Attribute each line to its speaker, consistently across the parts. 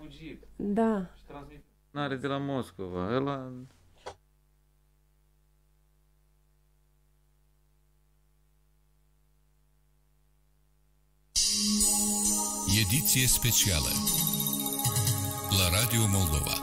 Speaker 1: fugit.
Speaker 2: Da.
Speaker 1: Și transmit de la Moscova. Ăla...
Speaker 3: Ediție specială la Radio Moldova.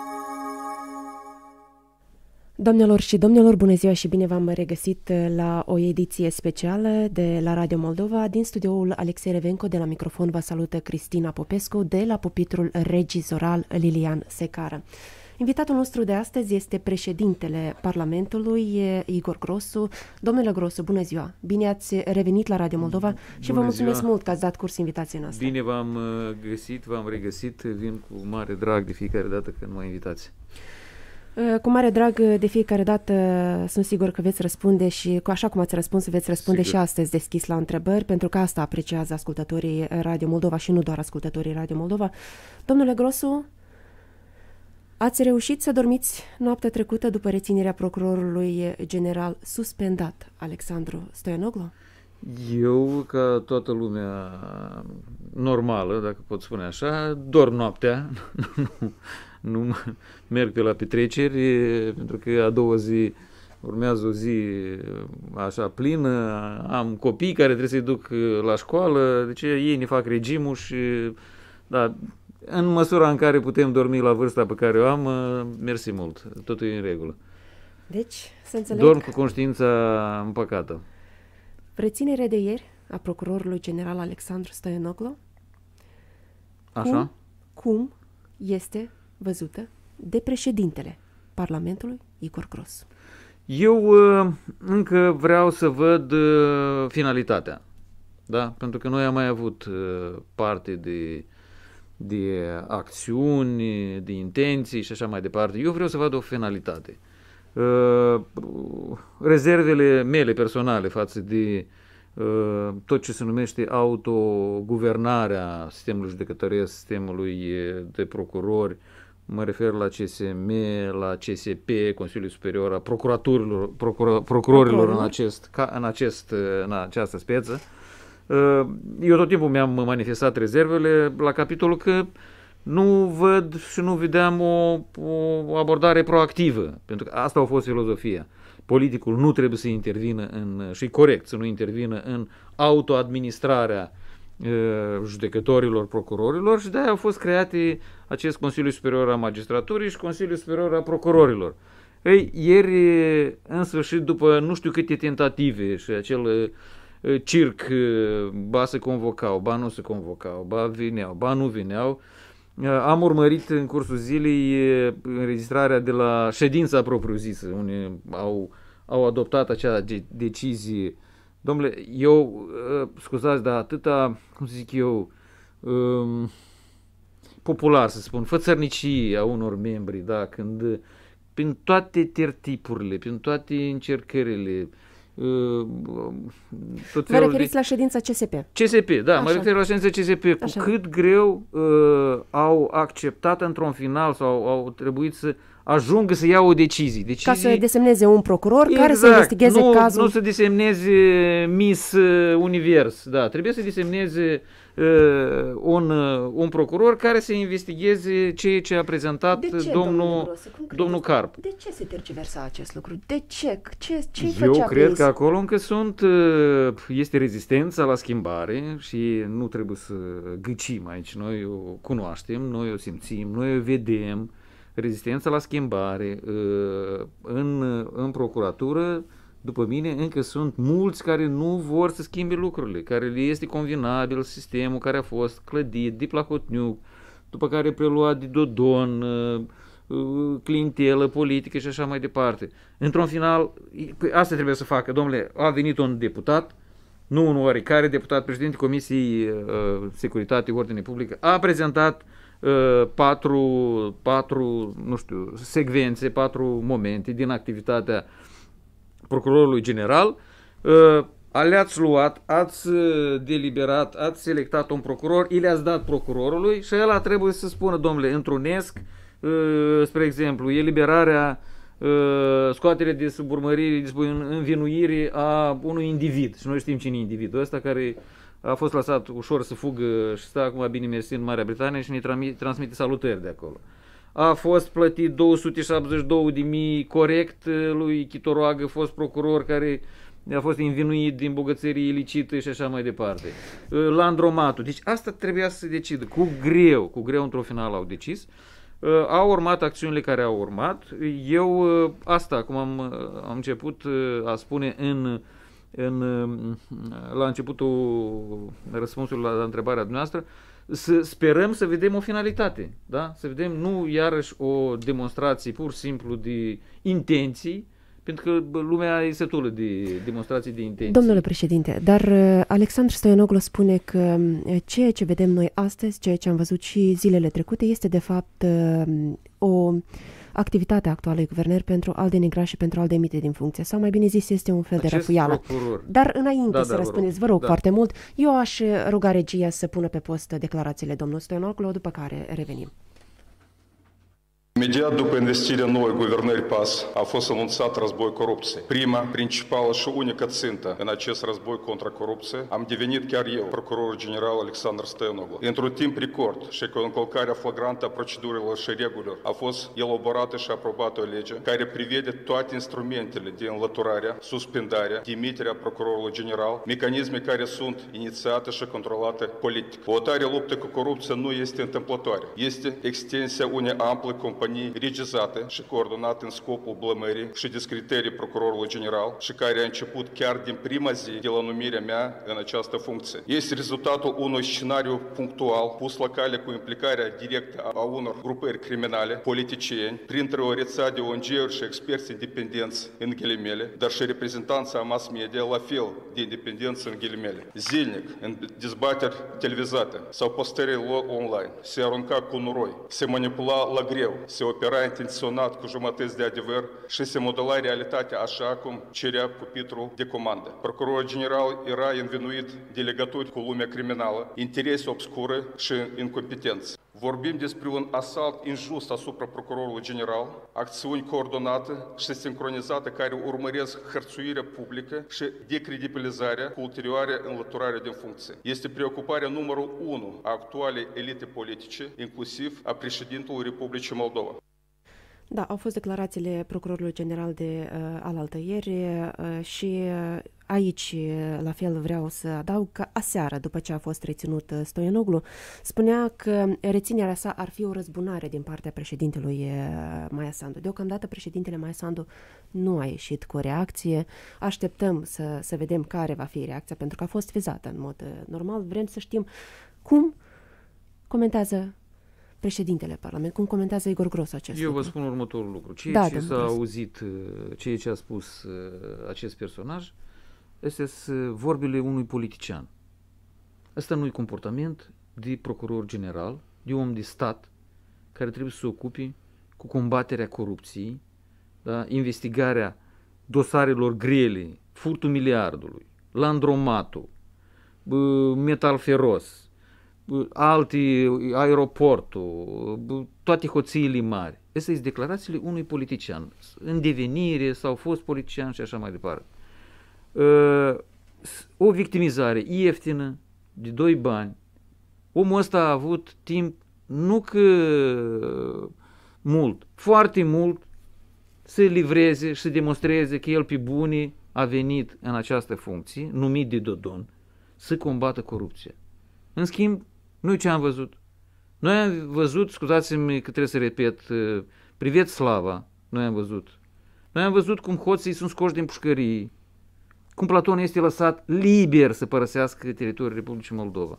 Speaker 2: Doamnelor și domnilor, bună ziua și bine v-am regăsit la o ediție specială de la Radio Moldova. Din studioul Alexei Revenco, de la microfon vă salută Cristina Popescu, de la pupitrul regizoral Lilian Secară. Invitatul nostru de astăzi este președintele Parlamentului, Igor Grosu. Domnule Grosu, bună ziua! Bine ați revenit la Radio Moldova și vă mulțumesc mult că ați dat curs invitației noastre.
Speaker 1: Bine v-am găsit, v-am regăsit, vin cu mare drag de fiecare dată când mă invitați.
Speaker 2: Cu mare drag de fiecare dată, sunt sigur că veți răspunde și așa cum ați răspuns, veți răspunde sigur și astăzi deschis la întrebări, pentru că asta apreciază ascultătorii Radio Moldova și nu doar ascultătorii Radio Moldova. Domnule Grosu, ați reușit să dormiți noaptea trecută după reținerea procurorului general suspendat, Alexandru Stoianoglu?
Speaker 1: Eu, ca toată lumea normală, dacă pot spune așa, dorm noaptea, nu merg pe la petreceri, pentru că a doua zi urmează o zi așa plină, am copii care trebuie să-i duc la școală, deci ei ne fac regimul și da, în măsura în care putem dormi la vârsta pe care o am, mersi mult, totul e în regulă.
Speaker 2: Deci, să înțeleg...
Speaker 1: Dorm cu conștiința împăcată.
Speaker 2: Reținerea de ieri a procurorului general Alexandru Stoianoglu,
Speaker 1: așa?
Speaker 2: Cum este văzută de președintele Parlamentului, Igor Grosu?
Speaker 1: Eu încă vreau să văd finalitatea, da? Pentru că noi am mai avut parte de acțiuni, de intenții și așa mai departe. Eu vreau să văd o finalitate. Rezervele mele personale față de tot ce se numește autoguvernarea sistemului judecătoresc, sistemului de procurori, mă refer la CSM, la CSP, Consiliul Superior a Procurorilor în această speță. Eu tot timpul mi-am manifestat rezervele la capitolul că nu văd și nu vedeam o abordare proactivă, pentru că asta a fost filozofia. Politicul nu trebuie să intervină și corect să nu intervină în autoadministrarea judecătorilor, procurorilor și de-aia au fost create acest Consiliu Superior a Magistraturii și Consiliul Superior a Procurorilor. Ei, ieri, în sfârșit, după nu știu câte tentative și acel circ, ba se convocau, ba nu se convocau, ba vineau, ba nu vineau, am urmărit în cursul zilei înregistrarea de la ședința propriu-zisă, unde au adoptat acea decizie. Domnule, eu, scuzați, dar atâta, cum să zic eu, popular să spun, fățărnicii a unor membri, da, când prin toate tertipurile, prin toate încercările,
Speaker 2: vă referiți la ședința CSP?
Speaker 1: CSP, da,
Speaker 2: așa.
Speaker 1: Mă refer la ședința CSP,
Speaker 2: așa.
Speaker 1: Cu cât greu au acceptat într-un final sau au trebuit să ajungă să ia o decizie.
Speaker 2: Ca să desemneze un procuror care să investigheze cazul.
Speaker 1: Nu să desemneze Miss Univers, da, trebuie să desemneze un procuror care să investigheze ceea ce a prezentat domnul Carp.
Speaker 2: De ce se tergiversa acest lucru? De ce? Ce
Speaker 1: Eu
Speaker 2: făcea
Speaker 1: cred că acolo încă este rezistența la schimbare și nu trebuie să gâcim aici. Noi o cunoaștem, noi o simțim, noi o vedem. Rezistența la schimbare în procuratură, după mine, încă sunt mulți care nu vor să schimbe lucrurile, care le este convenabil sistemul care a fost clădit de Plahotniuc, după care preluat de Dodon, clientelă politică și așa mai departe. Într-un final, asta trebuie să facă. Domnule, a venit un deputat, nu un oarecare deputat, președinte Comisiei Securitate, Ordine Publică, a prezentat patru, nu știu, secvențe, 4 momente din activitatea procurorului general, le-ați luat, ați deliberat, ați selectat un procuror, i le-ați dat procurorului și ăla trebuie să spună, domnule, întrunesc, spre exemplu, eliberarea, scoaterea de sub urmărire, învinuire a unui individ. Și noi știm cine e individul ăsta care a fost lăsat ușor să fugă și stă acum bine mersi în Marea Britanie și ne transmite salutări de acolo. A fost plătit 272.000 corect lui Chitoroagă, fost procuror care a fost învinuit din bogățărie ilicită și așa mai departe. Landromatu. Deci asta trebuia să se decidă. Cu greu într-o final au decis. Au urmat acțiunile care au urmat. Eu asta, cum am început a spune la începutul răspunsului la întrebarea dumneavoastră, să sperăm să vedem o finalitate, da? Să vedem nu iarăși o demonstrație pur și simplu de intenții, pentru că lumea e sătulă de demonstrații de intenții.
Speaker 2: Domnule președinte, dar Alexandru Stoianoglu spune că ceea ce vedem noi astăzi, ceea ce am văzut și zilele trecute, este de fapt o activitate actuală a guvernării pentru a-l denigra și pentru a-l demite din funcție. Sau mai bine zis, este un fel de răfuială. Dar înainte să răspundeți, vă rog foarte mult, eu aș ruga regia să pună pe post declarațiile domnului Stoianoglu, după care revenim.
Speaker 4: Imediat după investirea noii guvernări PAS a fost anunțat război corupției. Prima, principală și unică țintă în acest război contra corupție am devenit chiar eu, procurorul general Alexandru Stoianoglu. Într-un timp record și cu încălcarea flagrantă a procedurilor și regulilor a fost elaborată și aprobată o lege care prevede toate instrumentele de înlăturare, suspendare, demiterea procurorului general, mecanisme care sunt inițiate și controlate politic. O tare luptă cu corupția nu este întâmplătoare. Este extensia unei ample companii regizate și coordonate în scopul blămării și discreditării procurorului general și care a început chiar din prima zi de la numirea mea în această funcție. Este rezultatul unui scenariu punctual pus la cale cu implicarea directă a unor grupări criminale, politicieni, printre o rețea de ONG-uri și experți independenți în ghilimele, dar și reprezentanța mass media la fel de independență în ghilimele. Zilnic, în dezbateri televizate sau postări online, se arunca cu noroi, se manipula la greu, se opera intenționat cu jumătăți de adevăr și se modela realitatea așa cum cerea pupitrul de comandă. Procurorul general era învinuit de legături cu lumea criminală, interese obscure și incompetență. Vorbim despre un asalt injust asupra procurorului general, acțiuni coordonate și sincronizate care urmăresc hărțuirea publică și decredibilizarea cu ulterioare înlăturare din funcție. Este preocuparea numărul 1 a actualei elite politice, inclusiv a președintelui Republicii Moldova.
Speaker 2: Da, au fost declarațiile procurorului general de alaltăieri și aici, la fel, vreau să adaug că aseară, după ce a fost reținut Stoianoglu, spunea că reținerea sa ar fi o răzbunare din partea președintelui Maia Sandu. Deocamdată președintele Maia Sandu nu a ieșit cu o reacție. Așteptăm să vedem care va fi reacția, pentru că a fost vizată în mod normal. Vrem să știm cum comentează președintele Parlamentului, cum comentează Igor Grosu acest lucru.
Speaker 1: Eu vă spun următorul lucru. Ceea ce s-a auzit, ceea ce a spus acest personaj, este vorbile unui politician. Asta nu e comportament de procuror general, de om de stat, care trebuie să se ocupe cu combaterea corupției, da? Investigarea dosarelor grele, furtul miliardului, landromatul, metal feros, alte, aeroportul, toate hoțiile mari. Astea sunt declarațiile unui politician, în devenire sau fost politician și așa mai departe. O victimizare ieftină, de 2 bani. Omul ăsta a avut timp, nu că mult, foarte mult, să livreze și să demonstreze că el pe bune a venit în această funcție, numit de Dodon, să combată corupția. În schimb, noi ce am văzut? Noi am văzut, scuzați-mi că trebuie să repet, privet slava, noi am văzut. Noi am văzut cum hoții sunt scoși din pușcării, cum Platon este lăsat liber să părăsească teritoriul Republicii Moldova,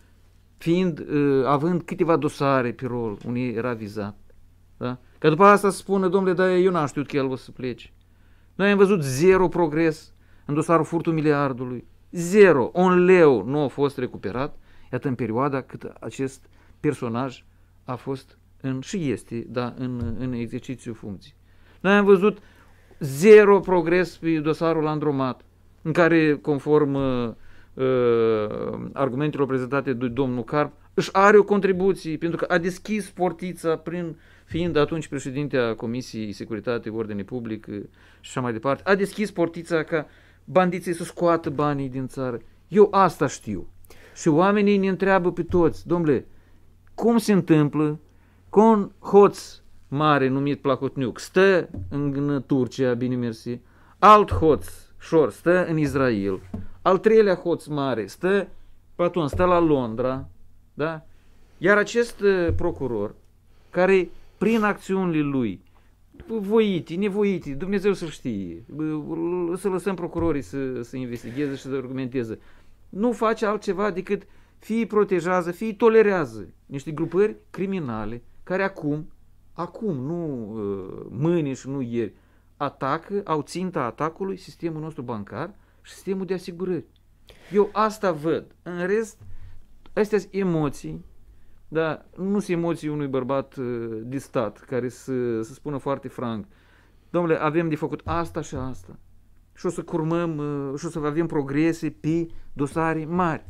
Speaker 1: având câteva dosare pe rol, unde era vizat. Da? Ca după asta să spună, domnule, dar eu n-am știut că el o să plece. Noi am văzut 0 progres în dosarul furtul miliardului. 0, un leu nu a fost recuperat, iată, în perioada cât acest personaj a fost și este, da, în exercițiul funcției. Noi am văzut 0 progres pe dosarul Landromat, în care, conform argumentelor prezentate de domnul Carp, își are o contribuție, pentru că a deschis portița, fiind atunci președinte a Comisiei Securitate, Ordine Public și așa mai departe, a deschis portița ca bandiții să scoată banii din țară. Eu asta știu. Și oamenii ne întreabă pe toți, domnule, cum se întâmplă că un hoț mare numit Plahotniuc stă în Turcia, bine mersi, alt hoț șor stă în Israel, al treilea hoț mare stă la Londra, da? Iar acest procuror, care prin acțiunile lui, voite, nevoite, Dumnezeu să știe, să lăsăm procurorii să investigheze și să argumenteze, nu face altceva decât fie protejează, fie tolerează niște grupări criminale care acum, nu mâine și nu ieri, au ținta atacului sistemul nostru bancar și sistemul de asigurări. Eu asta văd. În rest, astea sunt emoții, dar nu sunt emoții unui bărbat de stat care să spună foarte franc, domnule, avem de făcut asta și asta și o să curmăm și o să avem progrese pe dosare mari.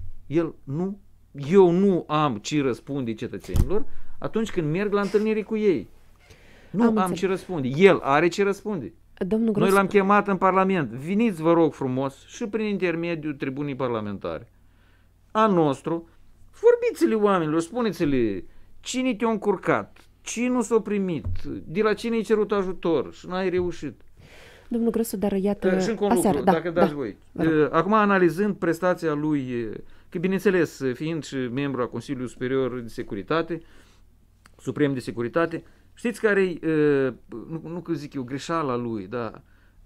Speaker 1: Eu nu am ce răspunde cetățenilor atunci când merg la întâlniri cu ei. Nu am ce răspunde. El are ce răspunde. Noi l-am chemat în Parlament. Veniți, vă rog frumos, și prin intermediul tribunii parlamentare a nostru, vorbiți-le oamenilor, spuneți-le cine te-a încurcat, cine nu s-a primit, de la cine ai cerut ajutor și n-ai reușit.
Speaker 2: Domnul Grosu, dar iată...
Speaker 1: Și încă un lucru, dacă dați voi. Acum, analizând prestația lui, că bineînțeles, fiind și membru a Consiliului Superior de Securitate, Suprem de Securitate, știți care nu că zic eu, greșeala lui, da,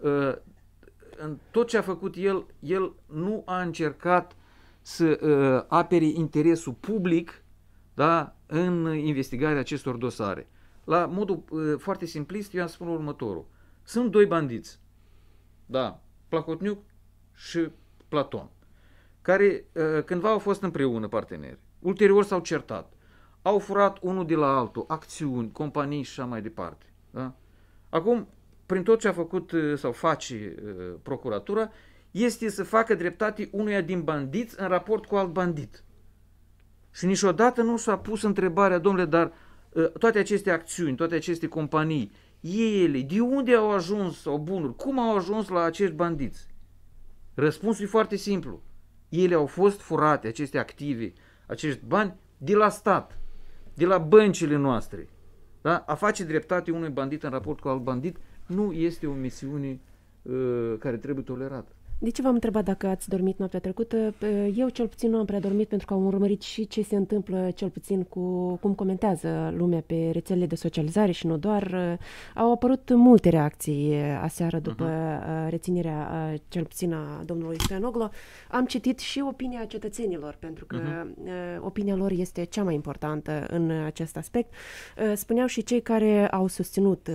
Speaker 1: în tot ce a făcut el nu a încercat să apere interesul public, da, în investigarea acestor dosare. La modul foarte simplist, eu am spus următorul. Sunt doi bandiți, da, Plahotniuc și Platon, care cândva au fost împreună parteneri. Ulterior s-au certat. Au furat unul de la altul, acțiuni, companii și așa mai departe. Da? Acum, prin tot ce a făcut sau face procuratura, este să facă dreptate unuia din bandiți în raport cu alt bandit. Și niciodată nu s-a pus întrebarea, domnule, dar toate aceste acțiuni, toate aceste companii, ele, de unde au ajuns, sau bunuri, cum au ajuns la acești bandiți? Răspunsul e foarte simplu. Ele au fost furate, aceste active, acești bani, de la stat, de la băncile noastre. Da? A face dreptate unui bandit în raport cu alt bandit nu este o misiune care trebuie tolerată.
Speaker 2: De ce v-am întrebat dacă ați dormit noaptea trecută? Eu cel puțin nu am prea dormit pentru că am urmărit și ce se întâmplă cel puțin cu cum comentează lumea pe rețelele de socializare și nu doar. Au apărut multe reacții aseară după reținerea cel puțin a domnului Stoianoglu. Am citit și opinia cetățenilor pentru că opinia lor este cea mai importantă în acest aspect. Spuneau și cei care au susținut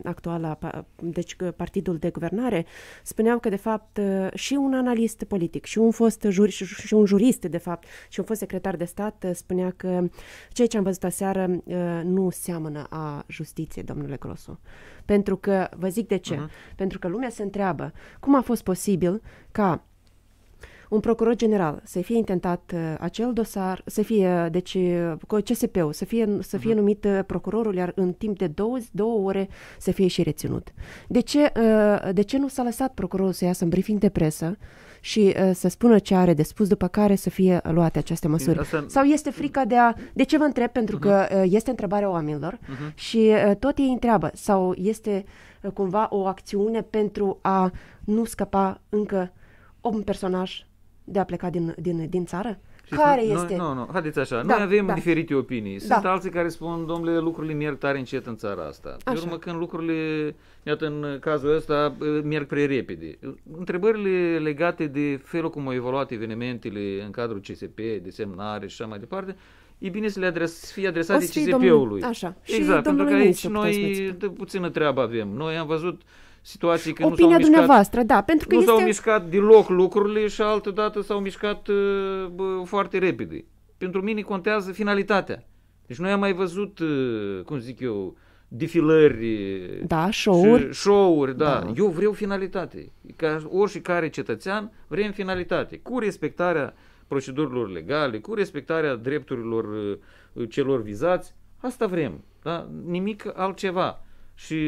Speaker 2: deci partidul de guvernare, spuneau că de fapt și un analist politic, și un jurist, de fapt, și un fost secretar de stat spunea că ceea ce am văzut aseară nu seamănă a justiție, domnule Grosu. Pentru că, vă zic de ce, pentru că lumea se întreabă cum a fost posibil ca un procuror general să fie intentat acel dosar, să fie, deci, CSP-ul, să fie numit procurorul, iar în timp de 2 ore să fie și reținut. De ce nu s-a lăsat procurorul să iasă în briefing de presă și să spună ce are de spus, după care să fie luate aceste măsuri? Sau este frica de ce vă întreb? Pentru că este întrebarea oamenilor și tot ei întreabă. Sau este cumva o acțiune pentru a nu scăpa încă un personaj de a pleca din țară? Care este?
Speaker 1: Nu, haideți așa, noi avem diferite opinii. Sunt alții care spun, domnule, lucrurile merg tare încet în țara asta. Pe urmă, când lucrurile, iată, în cazul ăsta, merg prea repede. Întrebările legate de felul cum au evoluat evenimentele în cadrul CSP, de semnare și așa mai departe, e bine să le fie adresate CSP-ului. Exact, pentru că aici noi puțină treabă avem. Noi am văzut situații când
Speaker 2: opinia dumneavoastră, da, pentru că
Speaker 1: s-au mișcat deloc lucrurile și altădată s-au mișcat foarte repede. Pentru mine contează finalitatea. Deci noi am mai văzut, cum zic eu, defilări, show-uri, da. Eu vreau finalitate. Ca oricare cetățean vrem finalitate, cu respectarea procedurilor legale, cu respectarea drepturilor celor vizați. Asta vrem, da? Nimic altceva. Și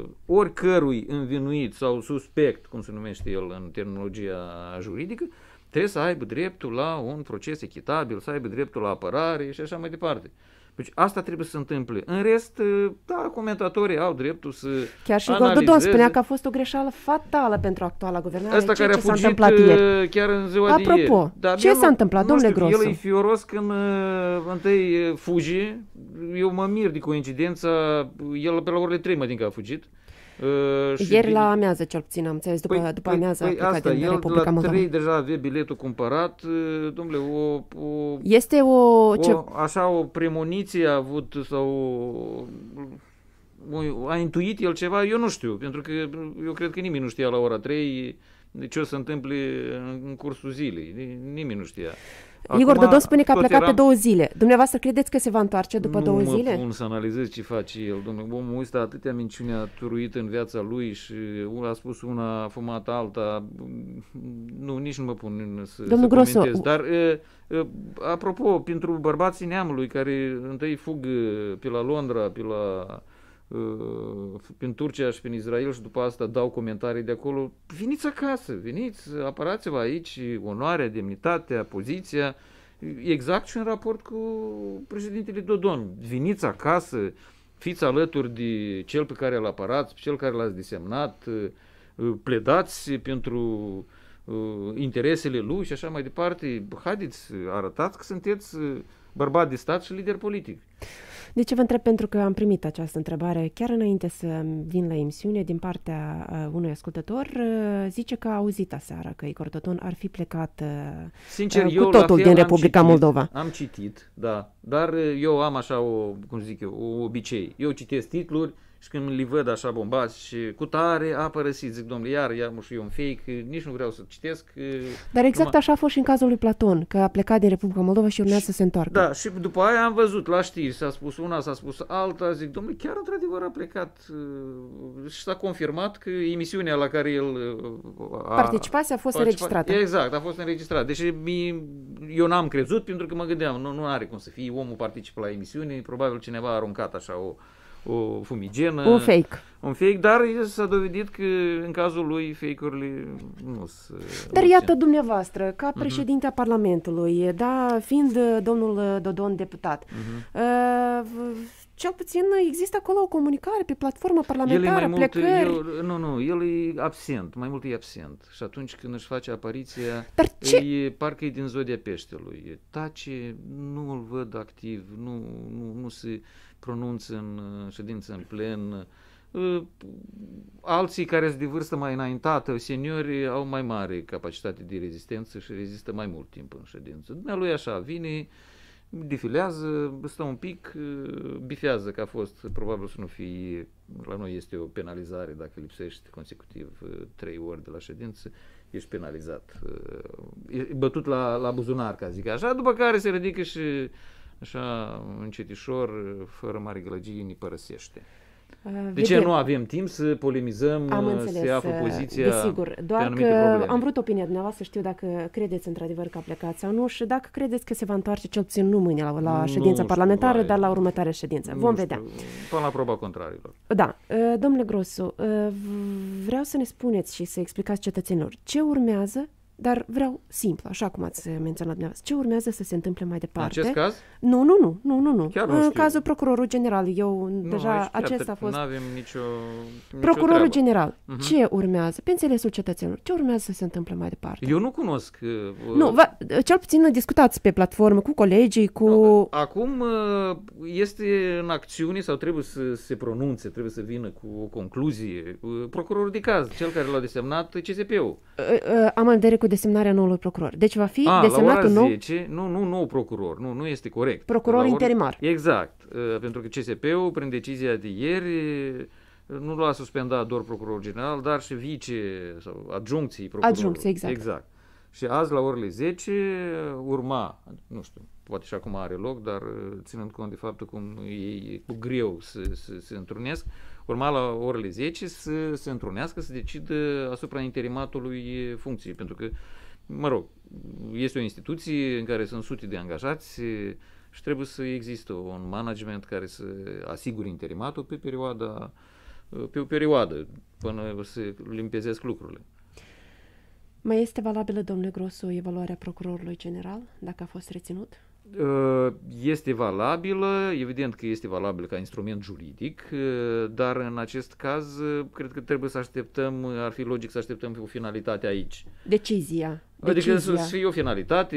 Speaker 1: oricărui învinuit sau suspect, cum se numește el în terminologia juridică, trebuie să aibă dreptul la un proces echitabil, să aibă dreptul la apărare și așa mai departe. Deci asta trebuie să se întâmple. În rest, da, comentatorii au dreptul să
Speaker 2: Chiar și
Speaker 1: analizeze.
Speaker 2: Igor Dodon spunea că a fost o greșeală fatală pentru actuala guvernare.
Speaker 1: Asta care a
Speaker 2: ce s-a
Speaker 1: fugit
Speaker 2: întâmplat ieri.
Speaker 1: chiar în ziua de ieri.
Speaker 2: Apropo, ce s-a întâmplat, domnule Grosu?
Speaker 1: El e fioros când întâi fugi. Eu mă mir de coincidența. El pe la orele 3 mă din că a fugit.
Speaker 2: Ieri la amiază, cel puțin, am înțeles, după amiază a plecat din Republica
Speaker 1: el
Speaker 2: Moldova.
Speaker 1: La 3 deja avea biletul cumpărat, domnule,
Speaker 2: este
Speaker 1: așa o premoniție a avut sau a intuit el ceva, eu nu știu, pentru că eu cred că nimeni nu știa la ora 3 ce o să întâmple în cursul zilei, nimeni nu știa.
Speaker 2: Igor Dodon spune că a plecat pe 2 zile. Dumneavoastră credeți că se va întoarce după 2 zile?
Speaker 1: Nu mă pun să analizez ce face el. Domnule, omul ăsta atâtea minciuni a turuit în viața lui și a spus una, a fumat alta. Nu, nici nu mă pun să comentez. Dar, apropo, pentru bărbații neamului care întâi fug pe la Londra, prin Turcia și prin Israel și după asta dau comentarii de acolo, veniți acasă, veniți, apărați-vă aici onoarea, demnitatea, poziția, exact și în raport cu președintele Dodon. Veniți acasă, fiți alături de cel pe care îl apărați, cel care l-ați desemnat, pledați pentru interesele lui și așa mai departe. Haideți, arătați că sunteți bărbat de stat și lider politic.
Speaker 2: De ce vă întreb? Pentru că am primit această întrebare chiar înainte să vin la emisiune din partea unui ascultător. Zice că a auzit aseară că Igor Dodon ar fi plecat
Speaker 1: Sincer,
Speaker 2: cu totul din Republica Moldova.
Speaker 1: Am citit, da, dar eu am așa o obicei. Eu citesc titluri și când le văd așa bombați și cu tare a părăsit, zic, domnule, iar și eu un fake, nici nu vreau să citesc.
Speaker 2: Dar exact așa a fost și în cazul lui Platon, că a plecat din Republica Moldova și urmează să se întoarcă.
Speaker 1: Da, și după aia am văzut la știri, s-a spus una, s-a spus alta, zic, domnule, chiar într-adevăr a plecat și s-a confirmat că emisiunea la care el
Speaker 2: participase a fost înregistrată.
Speaker 1: Exact, a fost înregistrată. Deși eu n-am crezut, pentru că mă gândeam, nu are cum să fie, omul participă la emisiune, probabil cineva a aruncat așa o fumigenă.
Speaker 2: Un fake.
Speaker 1: Un fake, dar s-a dovedit că în cazul lui fake-urile nu sunt.
Speaker 2: Dar iată dumneavoastră, ca președinte a Parlamentului, da, fiind domnul Dodon deputat, cel puțin există acolo o comunicare pe platformă parlamentară, plecări.
Speaker 1: El e absent, mai mult e absent. Și atunci când își face apariția, parcă e din zodia peștelui. Tace, nu îl văd activ, nu se pronunță în ședință în plen. Alții care sunt de vârstă mai înaintată, seniori, au mai mare capacitate de rezistență și rezistă mai mult timp în ședință. Dumnealui așa, vine, defilează, stă un pic, bifează, că a fost, probabil să nu fie, la noi este o penalizare dacă lipsești consecutiv 3 ori de la ședință, ești penalizat. E bătut la buzunar, ca zic așa, după care se ridică și așa, încetișor, fără mare gălăgie, ne părăsește. De ce nu avem timp să polemizăm, să ia poziția
Speaker 2: desigur, doar
Speaker 1: pe
Speaker 2: că
Speaker 1: probleme.
Speaker 2: Am vrut opinia dumneavoastră, știu dacă credeți într-adevăr că a plecat sau nu și dacă credeți că se va întoarce cel puțin nu mâine la ședința parlamentară, dar la următoarea ședință. Vom vedea.
Speaker 1: Până la proba contrarilor.
Speaker 2: Da. Domnule Grosu, vreau să ne spuneți și să explicați cetățenilor ce urmează, dar vreau simplu, așa cum ați menționat dumneavoastră. Ce urmează să se întâmple mai departe?
Speaker 1: În acest caz?
Speaker 2: Nu.
Speaker 1: Chiar nu
Speaker 2: în
Speaker 1: știu.
Speaker 2: Cazul procurorul general, deja acesta a fost...
Speaker 1: Nu avem nicio
Speaker 2: Procurorul
Speaker 1: treabă.
Speaker 2: general, ce urmează? Pe înțelesul cetățenilor, ce urmează să se întâmple mai departe?
Speaker 1: Eu nu cunosc.
Speaker 2: Cel puțin discutați pe platformă cu colegii, cu...
Speaker 1: Acum este în acțiune sau trebuie să se pronunțe, trebuie să vină cu o concluzie. Procurorul de caz, cel care l-a desemnat CSP-ul.
Speaker 2: Am în vedere cu desemnarea noului procuror. Deci va fi desemnat un nou...
Speaker 1: 10, nu procuror, nu este corect.
Speaker 2: Procuror interimar.
Speaker 1: Exact, pentru că CSP-ul, prin decizia de ieri, nu l-a suspendat doar procurorul general, dar și sau adjuncții procurorului.
Speaker 2: Adjuncții, exact.
Speaker 1: Exact. Și azi la orele 10 urma, nu știu, poate și acum are loc, dar ținând cont de faptul cum e cu greu să se întrunesc, urma la orele 10 să se întrunească, să decidă asupra interimatului funcției, pentru că, mă rog, este o instituție în care sunt sute de angajați și trebuie să existe un management care să asigure interimatul pe o perioadă, până se limpezesc lucrurile.
Speaker 2: Mai este valabilă, domnule Grosu, evaluarea procurorului general, dacă a fost reținut?
Speaker 1: Este valabilă, evident că este valabilă ca instrument juridic, dar în acest caz cred că trebuie să așteptăm, ar fi logic să așteptăm o finalitate aici.
Speaker 2: Decizia.
Speaker 1: Adică să fie o finalitate,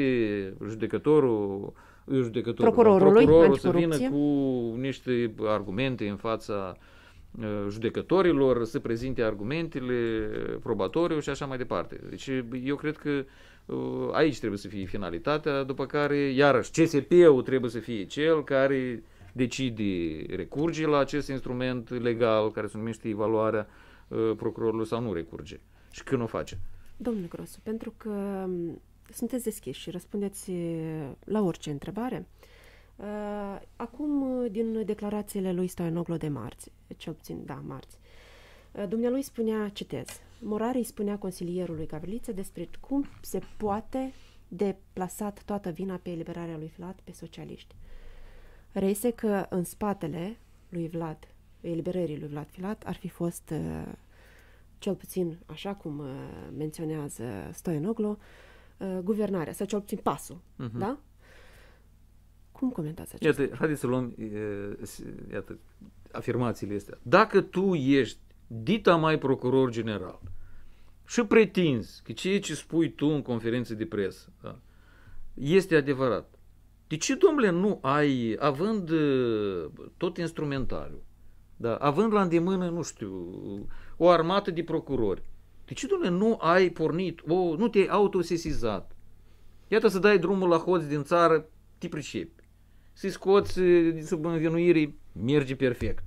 Speaker 1: procurorul să vină cu niște argumente în fața judecătorilor, să prezinte argumentele probatoriu și așa mai departe. Deci eu cred că aici trebuie să fie finalitatea, după care, iarăși, CSP-ul trebuie să fie cel care decide recurge la acest instrument legal, care se numește evaluarea procurorului sau nu recurge. Și când o face.
Speaker 2: Domnule Grosu, pentru că sunteți deschiși și răspundeți la orice întrebare, acum, din declarațiile lui Stoianoglu de marți, cel puțin, da, marți, dumnealui spunea, citez, Morari îi spunea consilierului Gavriliță despre cum se poate deplasat toată vina pe eliberarea lui Vlad pe socialiști. Reiese că în spatele lui Vlad, eliberării lui Vlad Filat, ar fi fost, cel puțin, așa cum menționează Stoianoglu, guvernarea, sau cel puțin pasul, da? Cum comentați acest
Speaker 1: Iată, haideți să luăm afirmațiile astea. Dacă tu ești dita mai procuror general și pretinzi că ceea ce spui tu în conferință de presă, da, este adevărat, de ce, domnule, nu ai, având tot instrumentariul, da, având la îndemână, nu știu, o armată de procurori, de ce, domnule, nu ai pornit, nu te-ai autosesizat? Iată, să dai drumul la hoți din țară, te pricepi. Să-i scoți sub învinuire, merge perfect.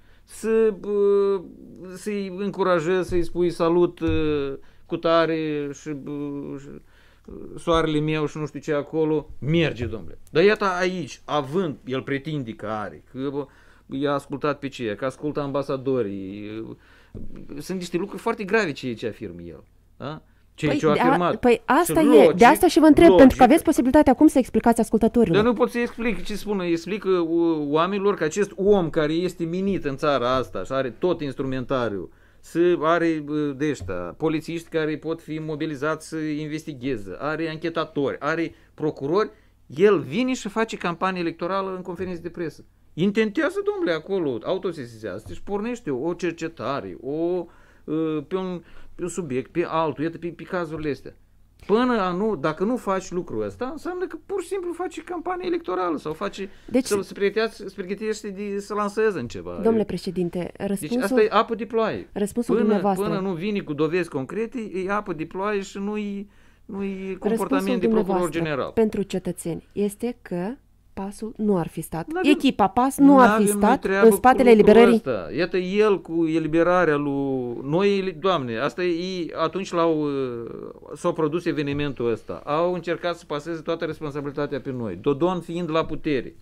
Speaker 1: Să-i încurajezi, să-i spui salut cu tare și soarele meu și nu știu ce acolo, merge, domnule. Dar iată aici, având, el pretinde că are, că i-a ascultat pe ceea, că ascultă ambasadorii, sunt niște lucruri foarte grave ceea ce afirmă el. Da?
Speaker 2: Păi asta e, de asta și vă întreb, pentru că aveți posibilitatea acum să explicați ascultătorilor.
Speaker 1: Dar nu pot să explic ce spune. Explică oamenilor că acest om care este minit în țara asta și are tot instrumentariul, are de ăștia, polițiști care pot fi mobilizați să investigheze, are anchetatori, are procurori, el vine și face campanie electorală în conferințe de presă. Intentează, domnule, acolo, autosesizează, și pornește o cercetare, pe un subiect, pe altul, iată, pe cazurile astea. Dacă nu faci lucrul ăsta, înseamnă că pur și simplu faci campanie electorală sau se pregătește să lanseze în ceva.
Speaker 2: Domnule președinte, răspunsul...
Speaker 1: Deci asta e apă de ploaie.
Speaker 2: Răspunsul dumneavoastră.
Speaker 1: Până nu vine cu dovezi concrete, e apă de ploaie și nu-i comportament de procuror general.
Speaker 2: Pentru cetățeni este că pasul nu ar fi stat. Echipa PAS nu ar fi stat în spatele eliberării.
Speaker 1: Ăsta. Iată, el cu eliberarea lui noi, Doamne, asta e atunci s-a produs evenimentul ăsta. Au încercat să paseze toată responsabilitatea pe noi. Dodon fiind la putere,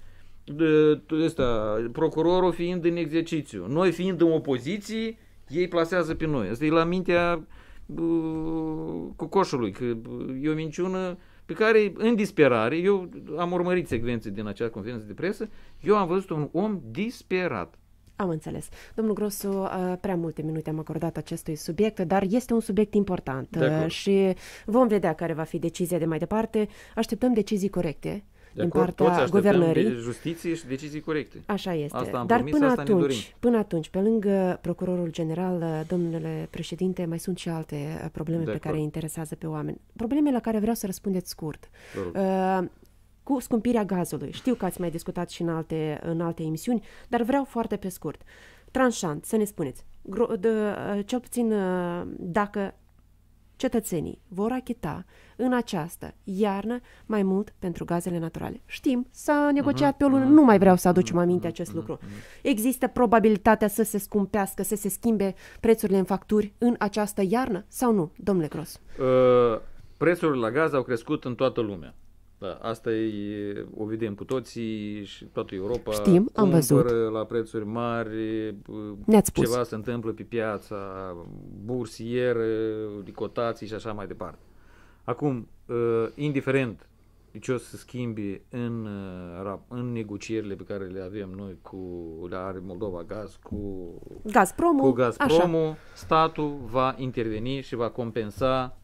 Speaker 1: procurorul fiind în exercițiu, noi fiind în opoziție, ei plasează pe noi. Asta e la mintea cocoșului, că e o minciună pe care, în disperare, eu am urmărit secvențe din acea conferință de presă, eu am văzut un om disperat.
Speaker 2: Am înțeles. Domnul Grosu, prea multe minute am acordat acestui subiect, dar este un subiect important și vom vedea care va fi decizia de mai departe. Așteptăm decizii corecte din partea guvernării.
Speaker 1: De justiție și decizii corecte.
Speaker 2: Așa este.
Speaker 1: Asta am
Speaker 2: dar
Speaker 1: promis,
Speaker 2: până atunci, pe lângă procurorul general, domnule președinte, mai sunt și alte probleme pe care interesează pe oameni. Probleme la care vreau să răspundeți scurt. Cu scumpirea gazului. Știu că ați mai discutat și în alte emisiuni, dar vreau foarte pe scurt. Tranșant, să ne spuneți, cel puțin dacă cetățenii vor achita în această iarnă mai mult pentru gazele naturale. Știm, s-a negociat pe o lună, nu mai vreau să aducem aminte acest lucru. Există probabilitatea să se scumpească, să se schimbe prețurile în facturi în această iarnă sau nu, domnule Gros?
Speaker 1: Prețurile la gaz au crescut în toată lumea. Da, asta o vedem cu toții și toată Europa.
Speaker 2: Știm, am văzut.
Speaker 1: La prețuri mari, ceva se întâmplă pe piața bursieră, de cotații și așa mai departe. Acum, indiferent de ce o să schimbi în negocierile pe care le avem noi le are Moldova Gaz cu
Speaker 2: Gazpromul,
Speaker 1: statul va interveni și va compensa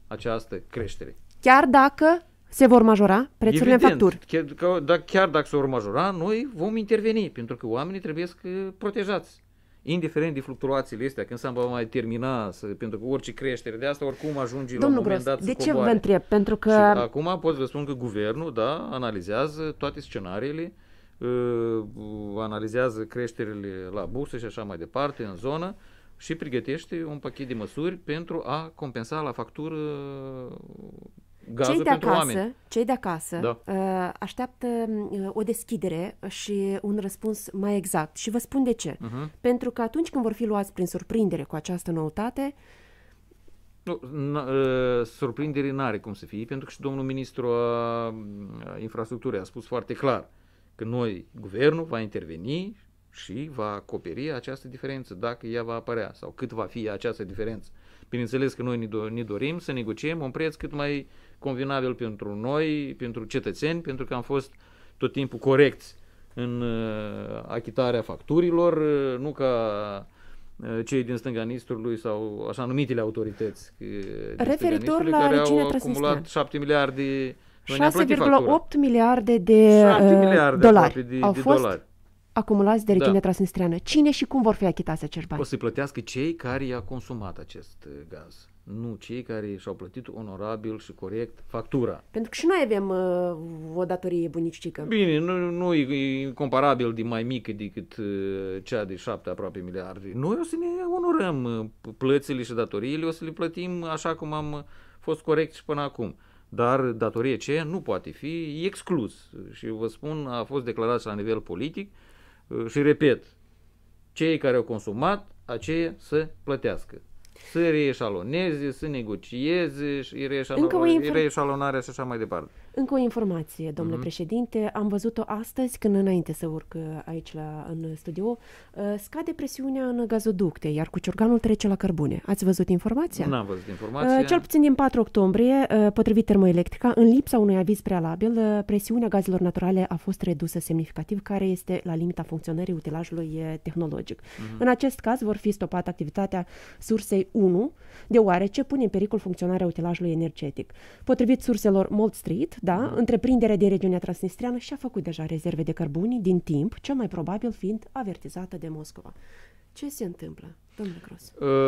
Speaker 1: această creștere.
Speaker 2: Chiar dacă se vor majora prețurile în facturi.
Speaker 1: Chiar dacă se vor majora, noi vom interveni, pentru că oamenii trebuie să protejați. Indiferent de fluctuațiile astea, când s-a mai termina, pentru că orice creștere de asta oricum ajunge la un moment dat să
Speaker 2: de ce
Speaker 1: coboare.
Speaker 2: vă întreb? Pentru că...
Speaker 1: Și acum pot să vă spun că guvernul, analizează toate scenariile, analizează creșterile la bursă și așa mai departe, în zonă, și pregătește un pachet de măsuri pentru a compensa la factură gazul pentru oameni.
Speaker 2: Cei de acasă așteaptă o deschidere și un răspuns mai exact. Și vă spun de ce. Pentru că atunci când vor fi luați prin surprindere cu această noutate...
Speaker 1: Surprindere n-are cum să fie, pentru că și domnul ministru a infrastructurii a spus foarte clar că guvernul va interveni și va acoperi această diferență, dacă ea va apărea, sau cât va fi această diferență. Bineînțeles că noi ne dorim să negociem un preț cât mai convenabil pentru noi, pentru cetățeni, pentru că am fost tot timpul corecți în achitarea facturilor, nu ca cei din stânga Nistrului sau așa numitele autorități
Speaker 2: referitor la
Speaker 1: care
Speaker 2: regiunea
Speaker 1: au acumulat 7 miliarde
Speaker 2: 6,8 miliarde de dolari au fost acumulați de regiunea transnistreană. Cine și cum vor fi achitați acești bani?
Speaker 1: O să plătească cei care i-au consumat acest gaz, nu cei care și-au plătit onorabil și corect factura.
Speaker 2: Pentru că și noi avem o datorie bunicică.
Speaker 1: Bine, nu e comparabil de mai mică decât cea de 7 aproape miliarde. Noi o să ne onorăm plățile și datoriile, o să le plătim așa cum am fost corect și până acum. Dar datorie ce nu poate fi exclus. Și vă spun, a fost declarat și la nivel politic și repet, cei care au consumat, aceia să plătească. Să reeșaloneze, să negocieze, reeșalonarea și așa mai departe.
Speaker 2: Încă o informație, domnule președinte, am văzut-o astăzi când înainte să urc aici în studio, scade presiunea în gazoducte, iar Cuciorganul trece la cărbune. Ați văzut informația?
Speaker 1: N-am văzut informația.
Speaker 2: Cel puțin din 4 octombrie, potrivit Termoelectrica, în lipsa unui aviz prealabil, presiunea gazelor naturale a fost redusă semnificativ, care este la limita funcționării utilajului tehnologic. În acest caz vor fi stopată activitatea sursei 1, deoarece pune în pericol funcționarea utilajului energetic. Potrivit surselor Malt Street, întreprinderea din regiunea transnistreană și-a făcut deja rezerve de cărbuni din timp, cel mai probabil fiind avertizată de Moscova. Ce se întâmplă, domnule Gros?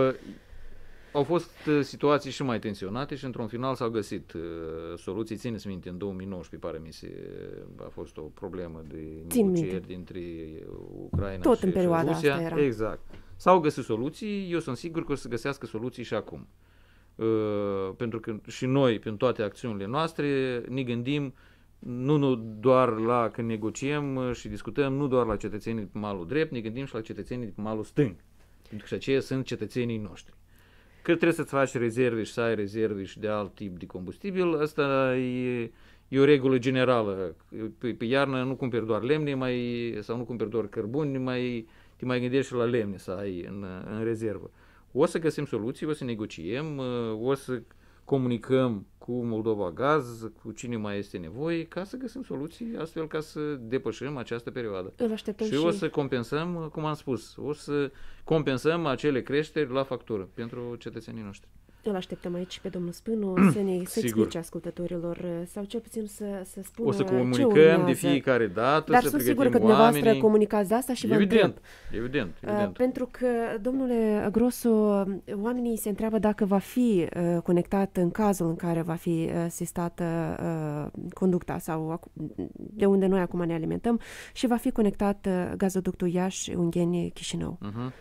Speaker 1: Au fost situații și mai tensionate și într-un final s-au găsit soluții. Țineți minte, în 2019, pare mi se, a fost o problemă de negocieri dintre Ucraina
Speaker 2: tot
Speaker 1: și
Speaker 2: în perioada
Speaker 1: Rusia.
Speaker 2: Asta era.
Speaker 1: Exact. S-au găsit soluții, eu sunt sigur că o să găsească soluții și acum. Pentru că și noi, prin toate acțiunile noastre, ne gândim nu doar la când negociem și discutăm, nu doar la cetățenii de pe malul drept, ne gândim și la cetățenii de pe malul stâng. Pentru că aceia sunt cetățenii noștri. Că trebuie să-ți faci rezerve și să ai rezerve și de alt tip de combustibil, asta e o regulă generală. Pe iarnă nu cumperi doar lemne sau nu cumperi doar cărbuni, te mai gândești și la lemne să ai în rezervă. O să găsim soluții, o să negociem, o să comunicăm cu Moldova Gaz, cu cine mai este nevoie, ca să găsim soluții astfel ca să depășim această perioadă.
Speaker 2: Și
Speaker 1: o să compensăm, cum am spus, o să compensăm acele creșteri la factură pentru cetățenii noștri.
Speaker 2: Îl așteptăm aici pe domnul Spânu să explice ascultătorilor sau cel puțin să spună.
Speaker 1: O să comunicăm de fiecare dată,
Speaker 2: dar
Speaker 1: să
Speaker 2: sunt
Speaker 1: pregătim
Speaker 2: sigur că dumneavoastră comunicați de asta și vă întreb.
Speaker 1: Evident.
Speaker 2: Pentru că, domnule Grosu, oamenii se întreabă dacă va fi conectat în cazul în care va fi sistată conducta sau de unde noi acum ne alimentăm și va fi conectat gazoductul Iași-Ungheni-Chișinău.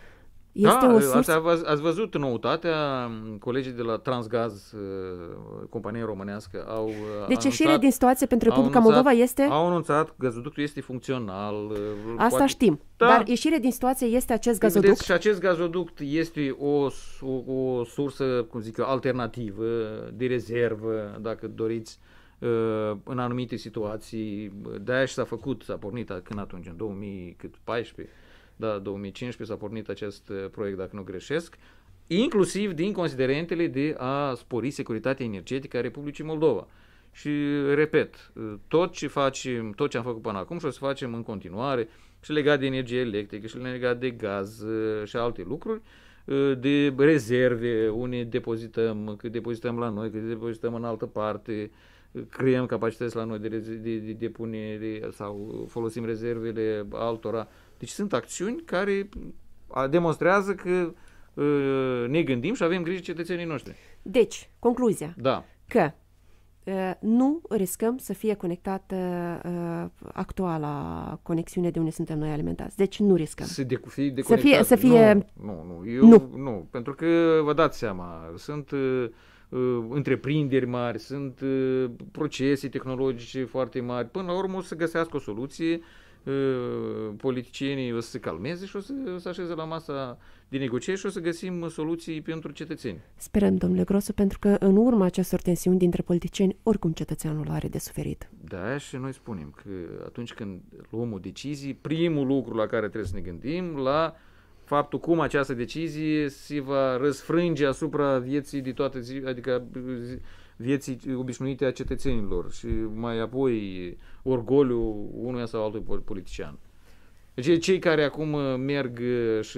Speaker 1: Ați văzut noutatea, colegii de la Transgaz, compania românească, au
Speaker 2: deci ieșirea din situație pentru Republica Moldova este?
Speaker 1: Au anunțat că gazoductul este funcțional.
Speaker 2: Asta știm, dar ieșirea din situație este acest gazoduct?
Speaker 1: Vedeți, și acest gazoduct este o sursă, cum zic eu, alternativă, de rezervă, dacă doriți, în anumite situații. De-aia și s-a pornit când atunci, în 2014, 2015 s-a pornit acest proiect, dacă nu greșesc, inclusiv din considerentele de a spori securitatea energetică a Republicii Moldova. Și, repet, tot ce am făcut până acum și o să facem în continuare, și legat de energie electrică, și legat de gaz și alte lucruri, de rezerve, unii depozităm, că depozităm la noi, că depozităm în altă parte, creăm capacități la noi de depunere sau folosim rezervele altora. Deci sunt acțiuni care demonstrează că ne gândim și avem grijă cetățenii noștri.
Speaker 2: Deci, concluzia, că nu riscăm să fie conectată actuala conexiune de unde suntem noi alimentați. Deci nu riscăm. Să fie
Speaker 1: Nu, pentru că vă dați seama, sunt întreprinderi mari, sunt procese tehnologice foarte mari. Până la urmă o să găsească o soluție, politicienii o să se calmeze și o să așeze la masa de negocieri și o să găsim soluții pentru cetățeni.
Speaker 2: Sperăm, domnule Grosu, pentru că în urma acestor tensiuni dintre politicieni, oricum cetățeanul are de suferit.
Speaker 1: Da, și noi spunem că atunci când luăm o decizie, primul lucru la care trebuie să ne gândim, la faptul cum această decizie se va răsfrânge asupra vieții de toată ziua, adică vieții obișnuite a cetățenilor și mai apoi orgoliul unuia sau altui politician. Deci cei care acum merg și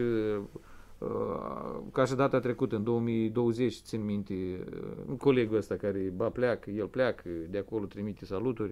Speaker 1: ca și data trecută, în 2020, țin minte, colegul ăsta care el pleacă, de acolo trimite saluturi,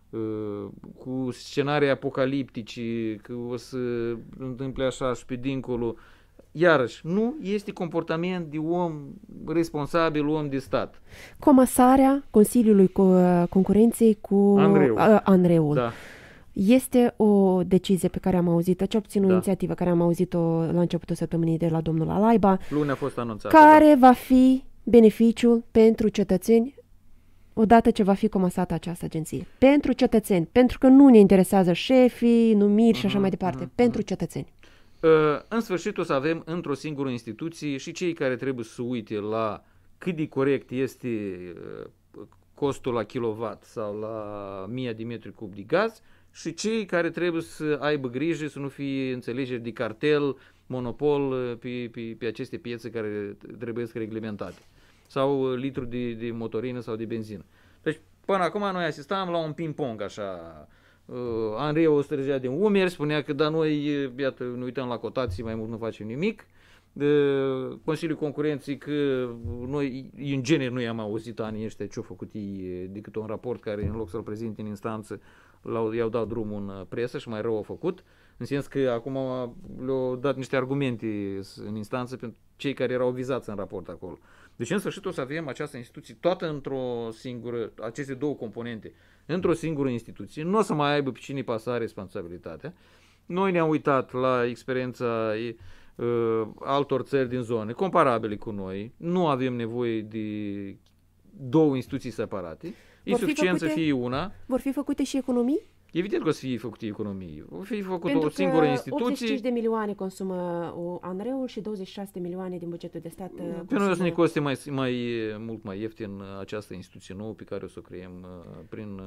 Speaker 1: cu scenarii apocaliptice, că o să întâmple așa și pe dincolo. Iarăși, nu este comportament de om responsabil, om de stat.
Speaker 2: Comasarea Consiliului Concurenței cu ANRE-ul.
Speaker 1: Da.
Speaker 2: Este o decizie pe care am auzit-o, cel puțin o inițiativă care am auzit-o la începutul săptămânii de la domnul Alaiba.
Speaker 1: Luni a fost anunțată.
Speaker 2: Care va fi beneficiul pentru cetățeni odată ce va fi comasată această agenție? Pentru cetățeni, pentru că nu ne interesează șefii, numiri și așa mai departe, pentru cetățeni.
Speaker 1: În sfârșit o să avem într-o singură instituție și cei care trebuie să uite la cât de corect este costul la kilowatt sau la 1000 de metri cub de gaz și cei care trebuie să aibă grijă să nu fie înțelegeri de cartel, monopol pe aceste piețe care trebuie să reglementate. Sau litru de motorină sau de benzină. Deci până acum noi asistam la un ping-pong așa. ANRE-ul o străgea din umeri, spunea că noi, iată, ne uităm la cotații, mai mult nu facem nimic. Consiliul Concurenței că noi, în genere, nu i-am auzit anii ăștia ce-au făcut ei decât un raport care, în loc să-l prezinte în instanță, i-au dat drumul în presă și mai rău au făcut. În sens că acum le-au dat niște argumente în instanță pentru cei care erau vizați în raport acolo. Deci, în sfârșit, o să avem această instituție toată într-o singură, aceste două componente, într-o singură instituție. Nu o să mai aibă pe cine pasa responsabilitatea. Noi ne-am uitat la experiența altor țări din zone comparabile cu noi. Nu avem nevoie de două instituții separate. E suficient să fie una.
Speaker 2: Vor fi făcute și economii?
Speaker 1: Evident că o să fie făcute economii. O fi făcută o singură instituție.
Speaker 2: 85 de milioane consumă ANRE-ul și 26 de milioane din bugetul de stat.
Speaker 1: Pe noi o să ne coste mult mai ieftin această instituție nouă pe care o să o creăm prin...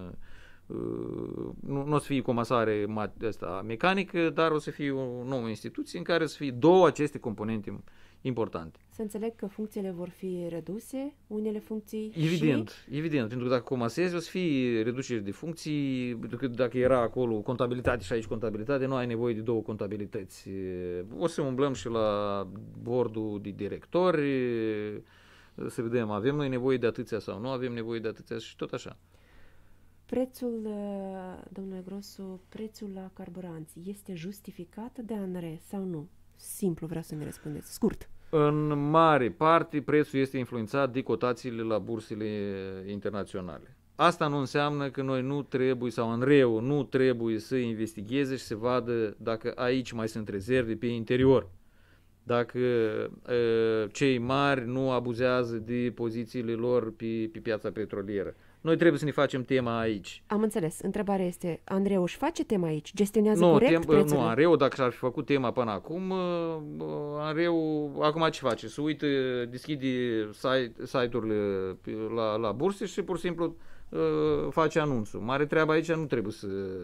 Speaker 1: Nu o să fie comasare mecanică, dar o să fie o nouă instituție în care să fie două aceste componente importante.
Speaker 2: Să înțeleg că funcțiile vor fi reduse, unele funcții
Speaker 1: Evident, pentru că dacă comasezi o să fie reduceri de funcții, pentru că dacă era acolo contabilitate și aici contabilitate, nu ai nevoie de două contabilități. O să umblăm și la bordul de directori, să vedem, avem noi nevoie de atâția sau nu avem nevoie de atâția și tot așa.
Speaker 2: Prețul, domnule Grosu, prețul la carburanți este justificat de ANRE sau nu? Simplu, vreau să mi răspundeți. Scurt.
Speaker 1: În mare parte, prețul este influențat de cotațiile la bursele internaționale. Asta nu înseamnă că noi nu trebuie, sau ANRE-ul nu trebuie să investigheze și să vadă dacă aici mai sunt rezerve pe interior. Dacă cei mari nu abuzează de pozițiile lor pe piața petrolieră. Noi trebuie să ne facem tema aici.
Speaker 2: Am înțeles. Întrebarea este, ANRE-ul își face tema aici? Gestionează corect prețurile?
Speaker 1: Nu, ANRE-ul, dacă și-ar fi făcut tema până acum, ANRE-ul acum ce face? Se uită, deschide site-urile la burse și pur și simplu face anunțul. Mare treabă aici nu trebuie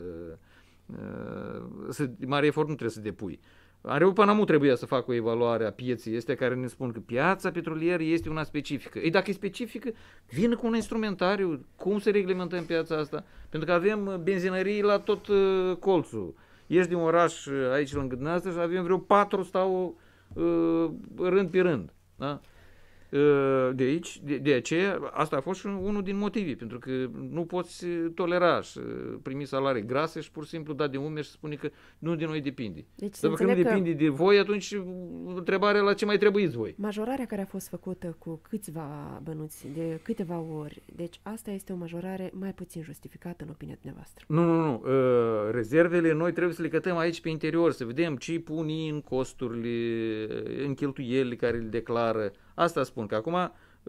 Speaker 1: mare efort nu trebuie să depui. ANRE-ul până nu trebuia să facă o evaluare a pieței este care ne spun că piața petrolieră este una specifică. Ei, dacă e specifică, vină cu un instrumentariu. Cum să reglementăm piața asta? Pentru că avem benzinării la tot colțul. Ești din oraș aici lângă dumneavoastră și avem vreo 4 stau rând pe rând. Da? De aici, de aceea, asta a fost și unul din motivii, pentru că nu poți tolera și primi salarii grase și pur și simplu da de umeri și spune că nu de noi depinde.
Speaker 2: Deci
Speaker 1: Dacă nu depinde de voi, atunci întrebarea la ce mai trebuiți voi.
Speaker 2: Majorarea care a fost făcută cu câțiva bănuți, de câteva ori, deci asta este o majorare mai puțin justificată în opinia dumneavoastră.
Speaker 1: Nu. Rezervele noi trebuie să le cătăm aici pe interior, să vedem ce pun în costurile, în cheltuielile care le declară. Asta spun, că acum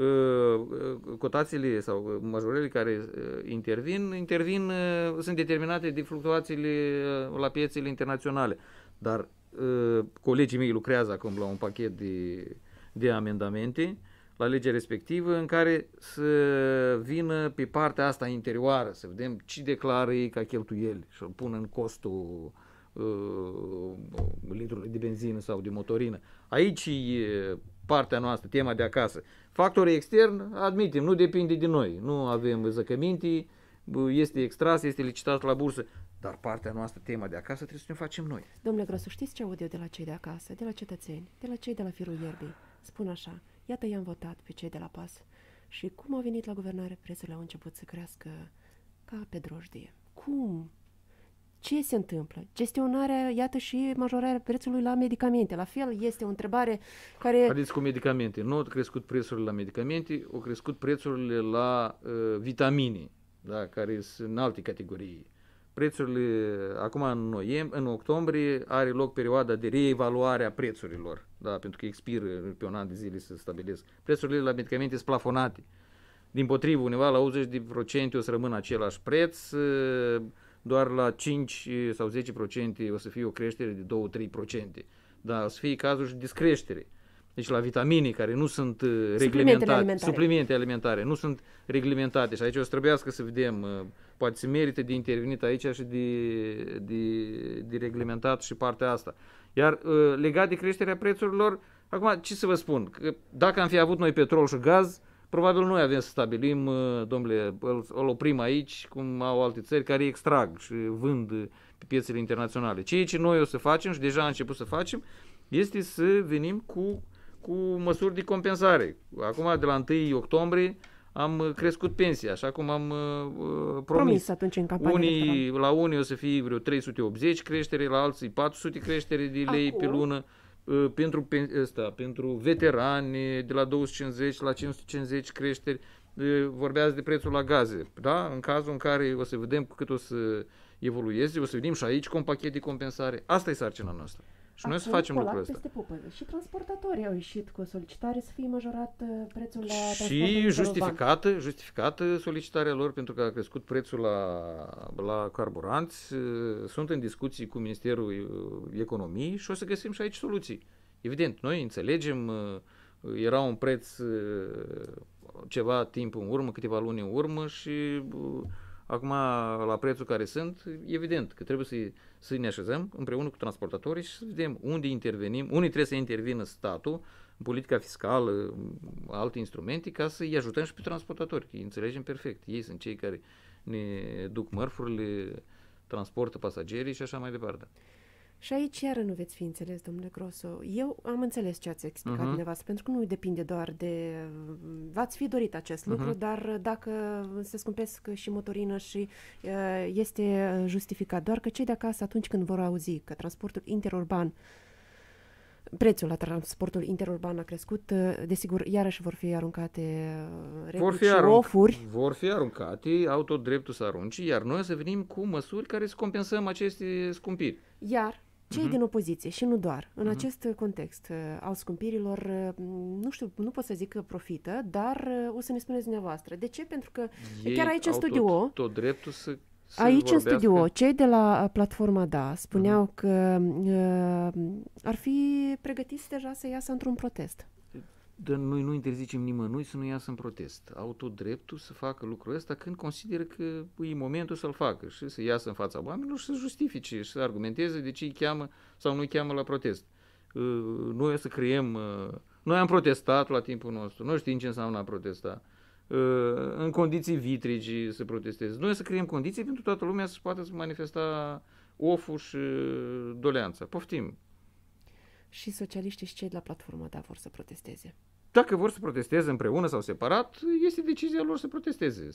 Speaker 1: cotațiile sau majorările care intervin sunt determinate de fluctuațiile la piețele internaționale. Dar colegii mei lucrează acum la un pachet de amendamente la legea respectivă în care să vină pe partea asta interioară, să vedem ce declară ei ca cheltuieli și îl pun în costul litrului de benzină sau de motorină. Aici e partea noastră, tema de acasă. Factorii extern, admitem, nu depinde de noi. Nu avem zăcăminte, este extras, este licitat la bursă, dar partea noastră, tema de acasă, trebuie să ne facem noi.
Speaker 2: Domnule Grosu, știți ce aud eu de la cei de acasă, de la cetățeni, de la cei de la firul ierbii? Spun așa, iată i-am votat pe cei de la PAS și cum au venit la guvernare, prețurile au început să crească ca pe drojdie. Cum? Ce se întâmplă? Gestionarea, iată și majorarea prețului la medicamente. La fel, este o întrebare care...
Speaker 1: Adică cu medicamente. Nu au crescut prețurile la medicamente, au crescut prețurile la vitamine, da, care sunt în alte categorii. Prețurile, acum în octombrie are loc perioada de reevaluare a prețurilor, da, pentru că expiră pe un an de zile să stabilesc. Prețurile la medicamente sunt plafonate. Dimpotrivă, undeva la 80% o să rămână același preț, doar la 5 sau 10% o să fie o creștere de 2-3%. Dar o să fie cazul și descreștere. Deci la vitamine care nu sunt reglementate, suplimente alimentare, nu sunt reglementate și aici o să trebuiască să vedem, poate se merită de intervenit aici și de reglementat și partea asta. Iar legat de creșterea prețurilor, acum ce să vă spun, că dacă am fi avut noi petrol și gaz, probabil noi avem să stabilim, domnule, îl oprim aici, cum au alte țări care extrag și vând pe piețele internaționale. Ceea ce noi o să facem și deja am început să facem, este să venim cu măsuri de compensare. Acum, de la 1 octombrie, am crescut pensia, așa cum am promis.
Speaker 2: Atunci în campanie
Speaker 1: la unii o să fie vreo 380 creștere, la alții 400 creștere de lei pe lună. Pentru veterani de la 250 la 550 creșteri, vorbeați de prețul la gaze, da? În cazul în care o să vedem cu cât o să evolueze, o să vedem și aici cu un pachet de compensare. Asta e sarcina noastră. Și noi să facem lucrul ăsta.
Speaker 2: Și transportatorii au ieșit cu o solicitare să fie majorat prețul la
Speaker 1: și justificată solicitarea lor pentru că a crescut prețul la carburanți. Sunt în discuții cu Ministerul Economiei și o să găsim și aici soluții. Evident, noi înțelegem, era un preț ceva timp în urmă, câteva luni în urmă și acum, la prețul care sunt, evident că trebuie să ne așezăm împreună cu transportatorii și să vedem unde intervenim, unde trebuie să intervină statul, în politica fiscală, alte instrumente, ca să-i ajutăm și pe transportatori, că îi înțelegem perfect. Ei sunt cei care ne duc mărfurile, transportă pasagerii și așa mai departe.
Speaker 2: Și aici iară nu veți fi înțeles, domnule Grosu. Eu am înțeles ce ați explicat dumneavoastră, pentru că nu depinde doar de... V-ați fi dorit acest lucru, dar dacă se scumpesc și motorină și este justificat, doar că cei de acasă, atunci când vor auzi că transportul interurban, prețul la transportul interurban a crescut, desigur, iarăși vor fi aruncate reguli și ofuri.
Speaker 1: Vor fi aruncate, au tot dreptul să arunce, iar noi să venim cu măsuri care să compensăm aceste scumpiri.
Speaker 2: Iar cei din opoziție și nu doar, în acest context al scumpirilor, nu știu, nu pot să zic că profită, dar o să ne spuneți dumneavoastră. De ce? Pentru că
Speaker 1: ei
Speaker 2: chiar aici în studio...
Speaker 1: tot dreptul să
Speaker 2: aici în studio, cei de la platforma DA spuneau că ar fi pregătiți deja să iasă într-un protest.
Speaker 1: Dar noi nu interzicem nimănui să nu iasă în protest. Au tot dreptul să facă lucrul ăsta când consideră că e momentul să-l facă și să iasă în fața oamenilor și să justifice și să argumenteze de ce îi cheamă sau nu îi cheamă la protest. Noi o să creăm... Noi am protestat la timpul nostru. Noi știm ce înseamnă a protesta. În condiții vitrigi să protesteze. Noi o să creăm condiții pentru toată lumea să poată să manifesta oful și doleanța. Poftim!
Speaker 2: Și socialiștii și cei de la platformă, da, vor să protesteze.
Speaker 1: Dacă vor să protesteze împreună sau separat, este decizia lor să protesteze.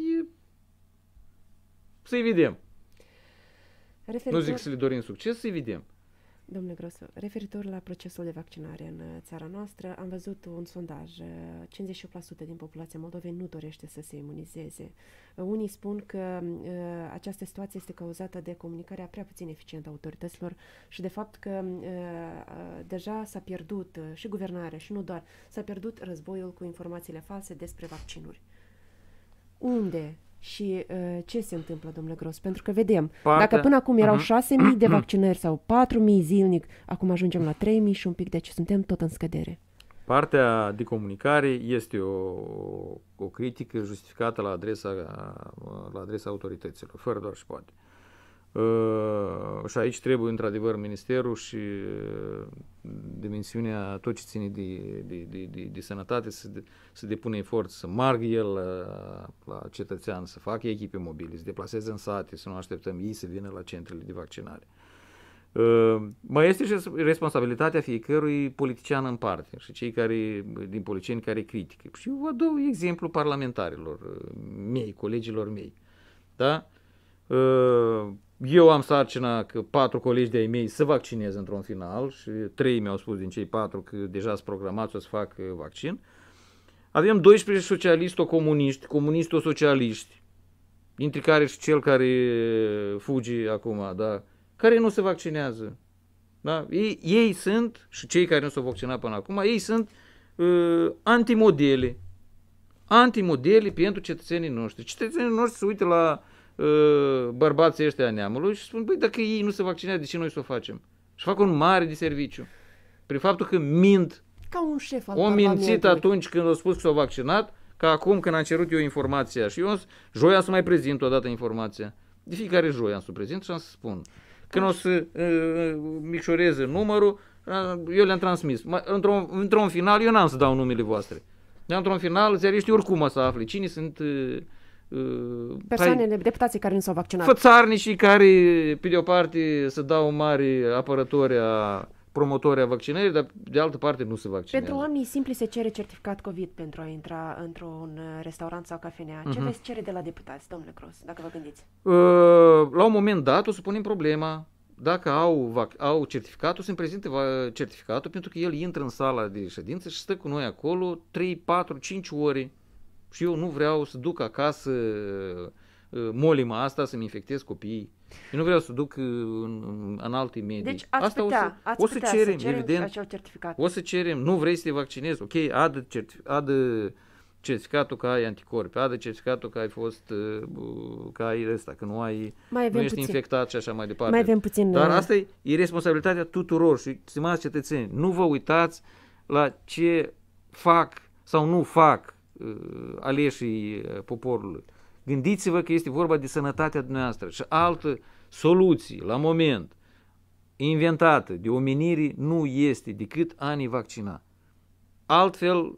Speaker 1: Să-i vedem. Nu zic să le dorim succes, să-i vedem.
Speaker 2: Domnule Grosu, referitor la procesul de vaccinare în țara noastră, am văzut un sondaj. 58% din populația Moldovei nu dorește să se imunizeze. Unii spun că această situație este cauzată de comunicarea prea puțin eficientă a autorităților și de fapt că deja s-a pierdut și guvernarea și nu doar, s-a pierdut războiul cu informațiile false despre vaccinuri. Unde și ce se întâmplă, domnule Gros? Pentru că vedem, dacă până acum erau 6.000 de vaccinări sau 4.000 zilnic, acum ajungem la 3.000 și un pic, deci suntem tot în scădere.
Speaker 1: Partea de comunicare este o critică justificată la adresa autorităților, fără doar și poate. Și aici trebuie, într-adevăr, Ministerul și dimensiunea, tot ce ține de sănătate, să depună efort, să margă el la cetățean, să facă echipe mobile, să deplaseze în sate, să nu așteptăm ei să vină la centrele de vaccinare. Mai este și responsabilitatea fiecărui politician în parte și cei din politicieni care critică. Și eu vă dau exemplu parlamentarilor mei, colegilor mei. Da? Eu am sarcina că 4 colegi de-ai mei să vaccineze într-un final și 3 mi-au spus din cei 4 că deja sunt programați să fac vaccin. Avem 12 socialisto-comuniști, comunisto-socialiști, dintre care și cel care fuge acum, da, care nu se vaccinează. Da? Ei sunt, și cei care nu s-au vaccinat până acum, ei sunt antimodele. Antimodele pentru cetățenii noștri. Cetățenii noștri se uită la bărbații ăștia a neamului și spun, băi, dacă ei nu se vaccinează, de ce noi să o facem? Și fac un mare de serviciu. Prin faptul că mint.
Speaker 2: Ca un șef al
Speaker 1: o mințit atunci când au spus că s-au vaccinat, ca acum când am cerut eu informația. Și eu joi am să mai prezint odată informația. De fiecare joi am să o prezint și am să spun. Când o să micșoreze numărul, eu le-am transmis. Într-un final, eu n-am să dau numele voastre. Dar într-un final, ziariștii oricum o să afle cine sunt
Speaker 2: persoanele, deputații care nu s-au vaccinat.
Speaker 1: Fățarnicii care, pe de o parte, să dau mari apărători promotori a vaccinării, dar de altă parte nu se vaccinează.
Speaker 2: Pentru oamenii simpli se cere certificat COVID pentru a intra într-un restaurant sau cafenea. Ce veți cere de la deputați, domnule Gros, dacă vă gândiți?
Speaker 1: La un moment dat o să punem problema. Dacă au certificatul, se prezintă certificatul pentru că el intră în sala de ședință și stă cu noi acolo 3, 4, 5 ore. Și eu nu vreau să duc acasă molima asta să-mi infectez copiii. Eu nu vreau să duc în alte medii.
Speaker 2: Deci
Speaker 1: o să cerem, evident.
Speaker 2: Acel certificat.
Speaker 1: O să cerem, nu vrei să te vaccinezi, ok, adă certificatul că ai anticorpi, adă certificatul că ai fost, că ai ăsta, că nu ești infectat și așa mai departe.
Speaker 2: Mai avem puțin.
Speaker 1: Dar asta e responsabilitatea tuturor și, stimați cetățeni, nu vă uitați la ce fac sau nu fac aleșii poporului. Gândiți-vă că este vorba de sănătatea dumneavoastră și altă soluție, la moment, inventată de omenire, nu este decât a ne vaccina. Altfel,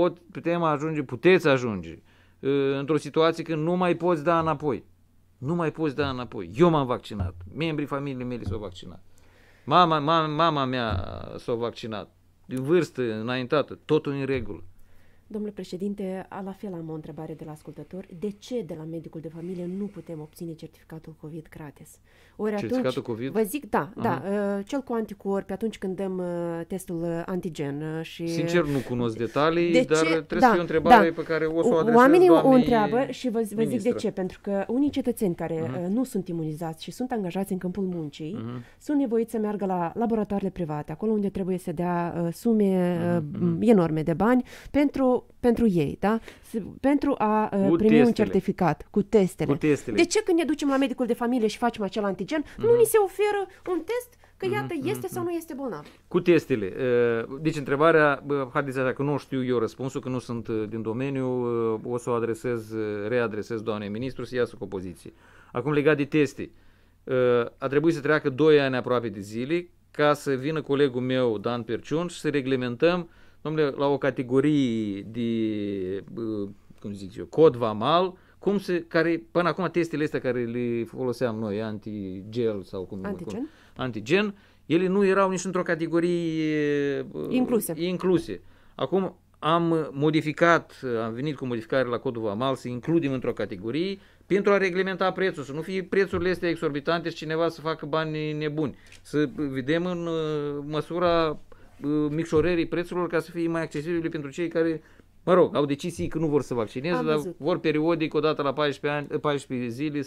Speaker 1: puteți ajunge într-o situație când nu mai poți da înapoi. Nu mai poți da înapoi. Eu m-am vaccinat. Membrii familiei mele s-au vaccinat. Mama mea s-a vaccinat. De vârstă înaintată, totul în regulă.
Speaker 2: Domnule președinte, la fel am o întrebare de la ascultători. De ce de la medicul de familie nu putem obține certificatul COVID gratis? Ori
Speaker 1: certificatul COVID?
Speaker 2: Vă zic, da, cel cu anticorpi atunci când dăm testul antigen. Și
Speaker 1: sincer, nu cunosc detalii, dar trebuie să fie o întrebare pe care o să o adresez
Speaker 2: oamenii o întreabă și vă zic de ce. Pentru că unii cetățeni care nu sunt imunizați și sunt angajați în câmpul muncii sunt nevoiți să meargă la laboratoarele private, acolo unde trebuie să dea sume enorme de bani pentru ei, da? Pentru a primi un certificat cu testele. De ce când ne ducem la medicul de familie și facem acel antigen, nu ni se oferă un test că iată este sau nu este bolnav?
Speaker 1: Cu testele. Deci întrebarea, haideți așa că nu știu eu răspunsul, că nu sunt din domeniu, o să o readresez doamnei ministru să iasă cu o poziție. Acum legat de teste, a trebuit să treacă 2 ani aproape de zile ca să vină colegul meu Dan Perciun și să reglementăm, domnule, la o categorie de, cum zic eu, cod vamal, care până acum testele astea care le foloseam noi, antigel sau antigen, Ele nu erau nici într-o categorie incluse. Acum am modificat, am venit cu modificare la codul vamal să includem într-o categorie pentru a reglementa prețul, să nu fie prețurile astea exorbitante și cineva să facă bani nebuni. Să vedem în măsura micșorării prețurilor ca să fie mai accesibile pentru cei care, mă rog, au decis că nu vor să vaccineze, dar vor periodic, odată la 14 zile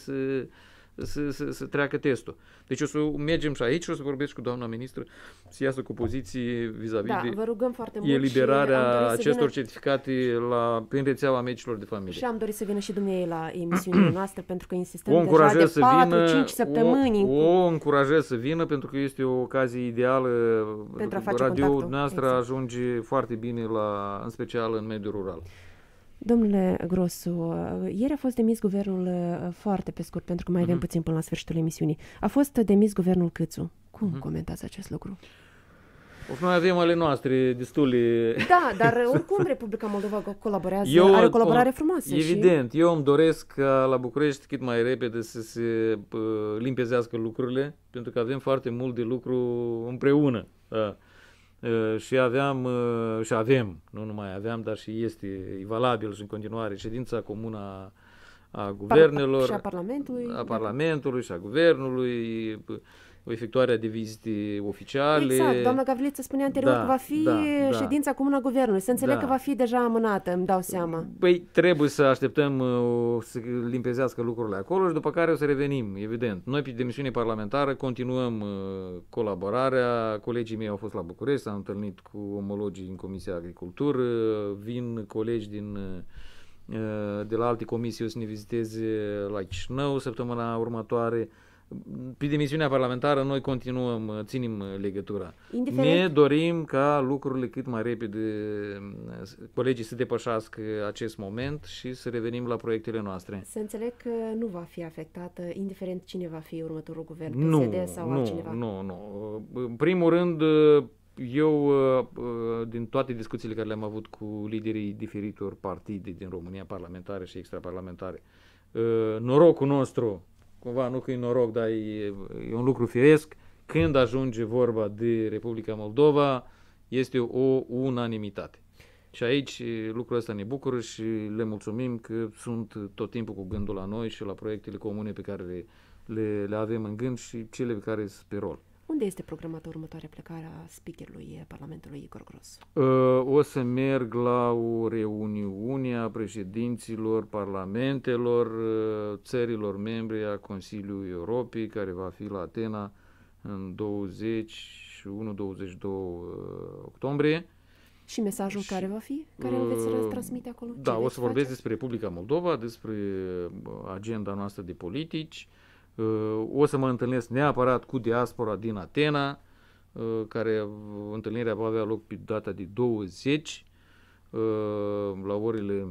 Speaker 1: să treacă testul. Deci o să mergem și aici, o să vorbesc cu doamna ministră să iasă cu poziții vis-a-vis de
Speaker 2: vă rugăm foarte mult
Speaker 1: eliberarea acestor certificate prin rețeaua medicilor de familie.
Speaker 2: Și am dorit să vină și dumneavoastră la emisiunile noastre, pentru că insistăm deja de 4-5 săptămâni.
Speaker 1: O încurajez să vină, pentru că este o ocazie ideală.
Speaker 2: Pentru a face
Speaker 1: radio noastră ajunge foarte bine, în special în mediul rural.
Speaker 2: Domnule Grosu, ieri a fost demis guvernul, foarte pe scurt, pentru că mai avem puțin până la sfârșitul emisiunii. A fost demis guvernul Câțu. Cum comentați acest lucru?
Speaker 1: Noi avem ale noastre destule.
Speaker 2: Da, dar oricum Republica Moldova colaborează, are o colaborare frumoasă.
Speaker 1: Evident, eu îmi doresc ca la București cât mai repede să se limpezească lucrurile, pentru că avem foarte mult de lucru împreună. Da. Și avem, nu numai aveam, dar și este valabil și în continuare ședința comună a guvernelor,
Speaker 2: și a Parlamentului,
Speaker 1: și a guvernului, efectuarea de vizite oficiale.
Speaker 2: Exact, doamna Gavrileță spunea anterior că va fi ședința comună a guvernului. Să înțeleg că va fi deja amânată, îmi dau seama.
Speaker 1: Păi trebuie să așteptăm să limpezească lucrurile acolo și după care o să revenim, evident. Noi pe demisiune parlamentară continuăm colaborarea. Colegii mei au fost la București, s-au întâlnit cu omologii în Comisia Agricultură, vin colegi de la alte comisii o să ne viziteze la Chișinău săptămâna următoare. Pe demisiunea parlamentară noi continuăm, ținem legătura. Ne dorim ca lucrurile cât mai repede, colegii să depășească acest moment și să revenim la proiectele noastre.
Speaker 2: Să înțeleg că nu va fi afectată, indiferent cine va fi următorul guvern, PSD sau altcineva.
Speaker 1: Nu. În primul rând, eu, din toate discuțiile care le-am avut cu liderii diferitor partide din România, parlamentare și extraparlamentare, norocul nostru, cumva nu că e noroc, dar e un lucru firesc, când ajunge vorba de Republica Moldova, este o unanimitate. Și aici lucrul ăsta ne bucură și le mulțumim că sunt tot timpul cu gândul la noi și la proiectele comune pe care le avem în gând și cele pe care sunt pe rol.
Speaker 2: Unde este programată următoarea plecare a speakerului Parlamentului Igor Grosu?
Speaker 1: O să merg la o reuniune a președinților parlamentelor țărilor membre a Consiliului Europei, care va fi la Atena în 21-22 octombrie.
Speaker 2: Și mesajul care va fi? Care îl veți transmite acolo?
Speaker 1: Da, o să vorbesc despre Republica Moldova, despre agenda noastră de politici. O să mă întâlnesc neapărat cu diaspora din Atena, care întâlnirea va avea loc pe data de 20, la orele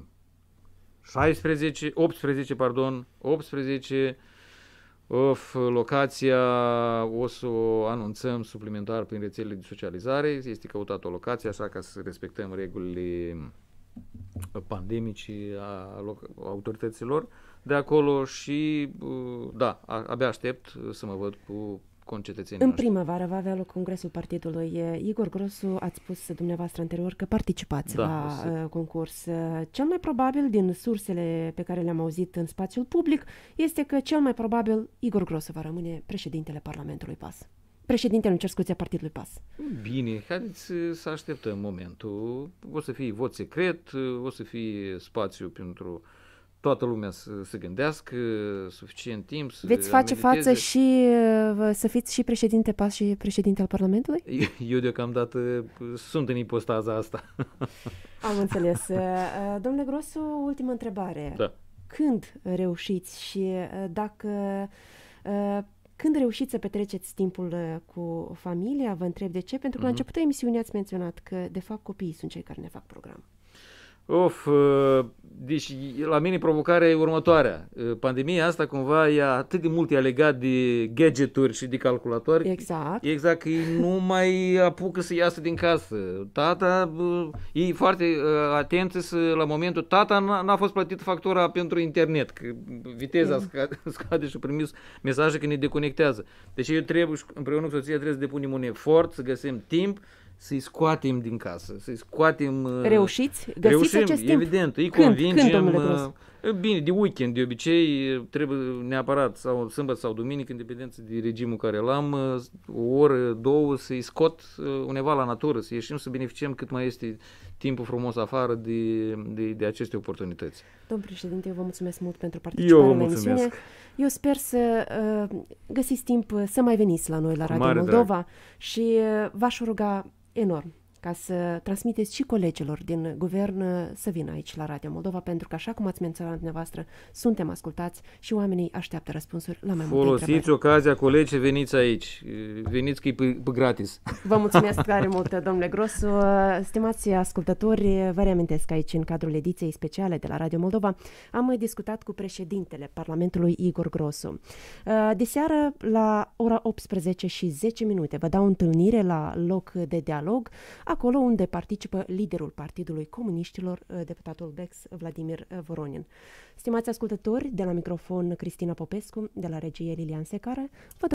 Speaker 1: 18. Locația o să o anunțăm suplimentar prin rețelele de socializare. Este căutată o locație, așa ca să respectăm regulile pandemice a autorităților de acolo și, da, abia aștept să mă văd cu concetățenii noștri.
Speaker 2: În primăvară va avea loc congresul partidului. Igor Grosu, ați spus dumneavoastră anterior că participați la concurs. Cel mai probabil, din sursele pe care le-am auzit în spațiul public, este că cel mai probabil Igor Grosu va rămâne președintele Parlamentului PAS. Președintele, a partidului PAS.
Speaker 1: Bine, haideți să așteptăm momentul. O să fie vot secret, o să fie spațiu pentru toată lumea să se gândească, suficient timp să
Speaker 2: veți face față și să fiți și președinte PAS și președinte al Parlamentului?
Speaker 1: Eu deocamdată sunt în ipostaza asta.
Speaker 2: Am înțeles. Domnule Grosu, ultimă întrebare.
Speaker 1: Da.
Speaker 2: Când reușiți și dacă... Când reușiți să petreceți timpul cu familia, vă întreb de ce, pentru că la începutul emisiunii ați menționat că, de fapt, copiii sunt cei care ne fac program.
Speaker 1: Deci la mine provocarea e următoarea. Pandemia asta cumva e atât de mult legat de gadgeturi și de calculatoare.
Speaker 2: Exact.
Speaker 1: Exact, că ei nu mai apucă să iasă din casă. Tata e foarte atent la momentul. Tata n-a fost plătit factura pentru internet, că viteza scade și primis mesaje că ne deconectează. Deci eu trebuie, împreună cu soția, trebuie să depunem un efort, să găsim timp, să-i scoatem din casă, să-i scoatem...
Speaker 2: Reușiți? Găsiți acest timp?
Speaker 1: Evident, îi
Speaker 2: Când,
Speaker 1: convingem... Bine, de weekend, de obicei, trebuie neapărat, sau sâmbătă sau duminică, în dependență de regimul care l-am, o oră, două, să-i scot undeva la natură, să ieșim, să beneficiem cât mai este timpul frumos afară de aceste oportunități.
Speaker 2: Domn președinte, eu vă mulțumesc mult pentru participarea la emisiune. Eu sper să găsiți timp să mai veniți la noi la Radio Moldova și v-aș ruga enorm ca să transmiteți și colegilor din guvern să vină aici la Radio Moldova, pentru că, așa cum ați menționat dumneavoastră, suntem ascultați și oamenii așteaptă răspunsuri la mai multe întrebări.
Speaker 1: Folosiți ocazia, colegi, veniți aici. Veniți că e pe gratis.
Speaker 2: Vă mulțumesc tare mult, domnule Grosu. Stimați ascultători, vă reamintesc că aici, în cadrul ediției speciale de la Radio Moldova, am discutat cu președintele Parlamentului, Igor Grosu. Diseară, la ora 18:10, vă dau întâlnire la loc de dialog, acolo unde participă liderul Partidului Comuniștilor, deputatul Bex, Vladimir Voronin. Stimați ascultători, de la microfon Cristina Popescu, de la regie Lilian Secare, vă